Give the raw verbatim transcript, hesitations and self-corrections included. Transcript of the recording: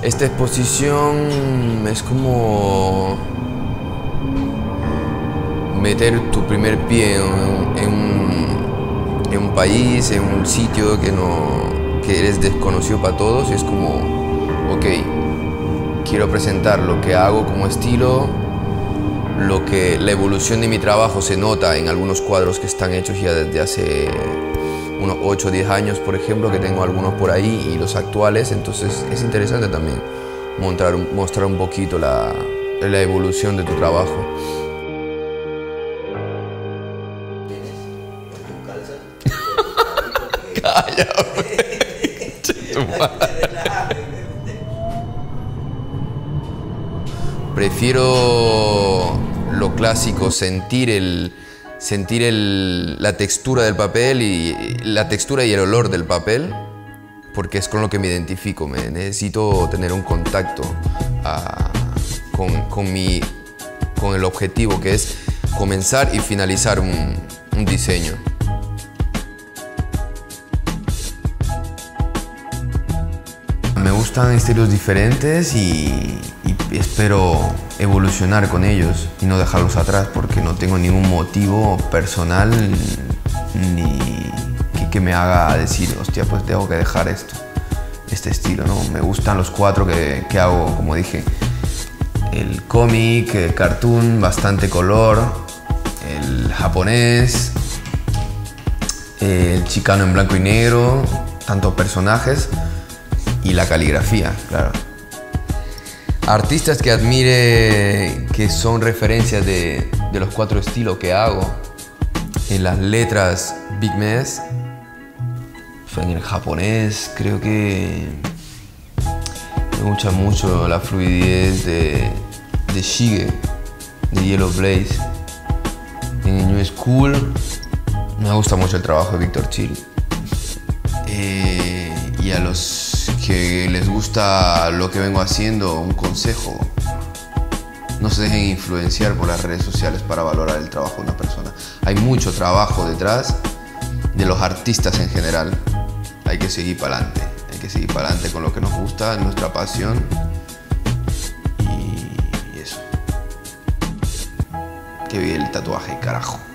Esta exposición es como meter tu primer pie en, en, un, en un país, en un sitio que, no, que eres desconocido para todos, y es como, ok, quiero presentar lo que hago como estilo, lo que la evolución de mi trabajo se nota en algunos cuadros que están hechos ya desde hace unos ocho o diez años, por ejemplo, que tengo algunos por ahí, y los actuales. Entonces es interesante también mostrar, mostrar un poquito la, la evolución de tu trabajo. Calla, prefiero lo clásico, sentir el sentir el, la textura del papel y la textura y el olor del papel, porque es con lo que me identifico. Me necesito tener un contacto uh, con, con, mi, con el objetivo, que es comenzar y finalizar un, un diseño. Me gustan estilos diferentes y, y espero evolucionar con ellos y no dejarlos atrás, porque no tengo ningún motivo personal ni que, que me haga decir, hostia, pues tengo que dejar esto, este estilo, ¿no? Me gustan los cuatro que, que hago, como dije, el cómic, el cartoon, bastante color, el japonés, el chicano en blanco y negro, tantos personajes, y la caligrafía, claro. Artistas que admire, que son referencias de, de los cuatro estilos que hago. En las letras, Big Mess. En el japonés, creo que me gusta mucho la fluidez de, de Shige, de Yellow Blaze. En el New School me gusta mucho el trabajo de Víctor Chill. Eh, y a los que les gusta lo que vengo haciendo, un consejo: no se dejen influenciar por las redes sociales para valorar el trabajo de una persona. Hay mucho trabajo detrás de los artistas en general. Hay que seguir para adelante, hay que seguir para adelante con lo que nos gusta, nuestra pasión, y eso. Que vive el tatuaje, carajo.